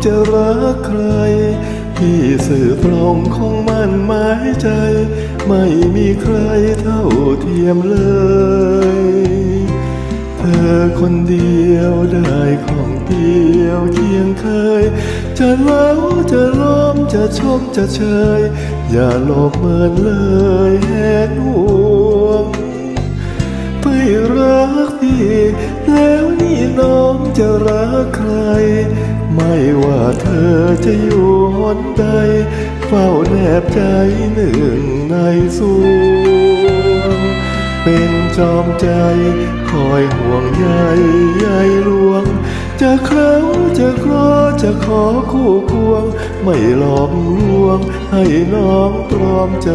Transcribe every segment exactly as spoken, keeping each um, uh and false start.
จะรักใครพี่สื่อตรงคงมั่นหมายใจไม่มีใครเท่าเทียมเลยเธอคนเดียวได้ของเดียวเคียงเคยจะเล่าจะล้อมจะชมจะเชยอย่าหลบเมินเลยแหนห่วงไม่รักพี่แล้วนี่น้องจะรักใครไม่ว่าเธอจะอยู่หนใดเฝ้าแนบใจหนึ่งในสวงเป็นจอมใจคอยห่วงใยใยลวงจะเคล้าจะคลอจะขอคู่ควงไม่หลอกลวงให้น้องตรอมใจ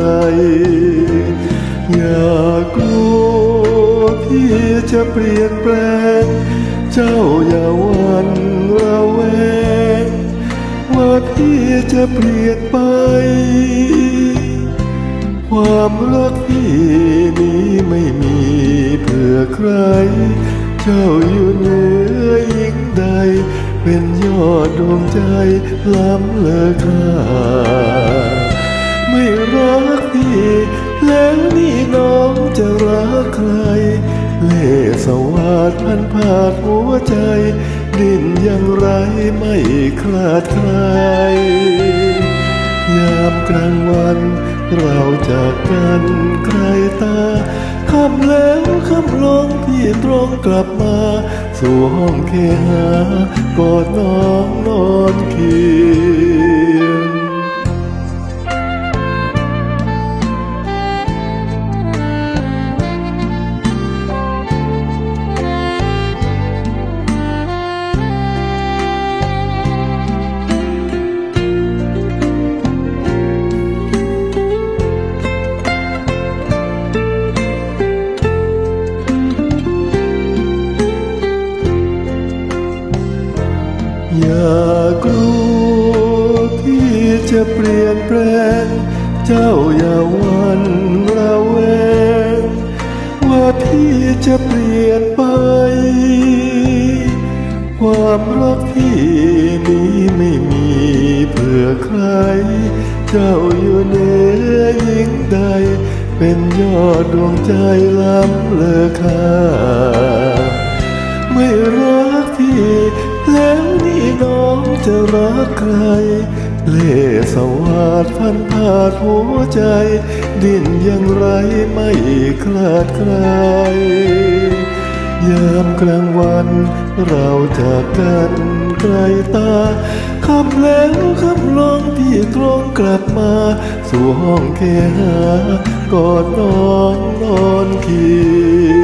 อย่ากลัวพี่จะเปลี่ยนแปลงเจ้าอย่าหวั่นระแวงว่าพี่จะเปลี่ยนไปความรักพี่นี้ไม่มีเพื่อใครเจ้าอยู่เหนือยิ่งใดเป็นยอดดวงใจล้ำเลอค่าไม่รักพี่แล้วนี่น้องจะรักใครเล่ห์สวาทพันผาดหัวใจดิ้นอย่างไรไม่คลาดคลายยามกลางวันเราจากกันไกลตาค่ำแล้วค่ำลงพี่ตรงกลับมาสู่ห้องเคหากอดน้องนอนเคียงอย่ากลัวพี่จะเปลี่ยนแปลงเจ้าอย่าหวั่นระแวงว่าพี่จะเปลี่ยนไปความรักพี่นี้ไม่มีเพื่อใครเจ้าอยู่เหนือยิ่งใดเป็นยอดดวงใจล้ำเลอค่าไม่รักพี่แล้วนี่น้องจะรักใครเล่ห์สวาทพันผาดหัวใจดิ้นอย่างไรไม่คลาดคลายยามกลางวันเราจากกันไกลตาค่ำแล้วค่ำลงพี่ตรงกลับมาสู่ห้องเคหากอดน้องนอนเคียง